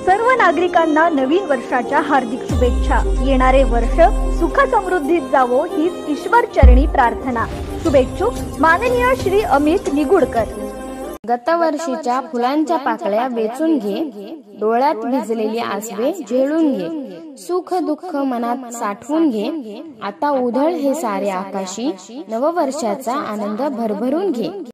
सर्व नागरिकांना नवीन वर्षाच्या हार्दिक शुभेच्छा। येणारे वर्ष सुख समृद्धीत जावो हीच ईश्वर चरणी प्रार्थना। शुभेच्छुक माननीय श्री अमित निगुडकर। गतवर्षीच्या फुलांच्या पाकळ्या वेचून घे, डोळ्यात भिजलेली आसवे झेलून घे, सुख दुःख मनात साठवून घे, आता उधळ हे सारे आकाशी, नववर्षाचा आनंद भरभरून घे।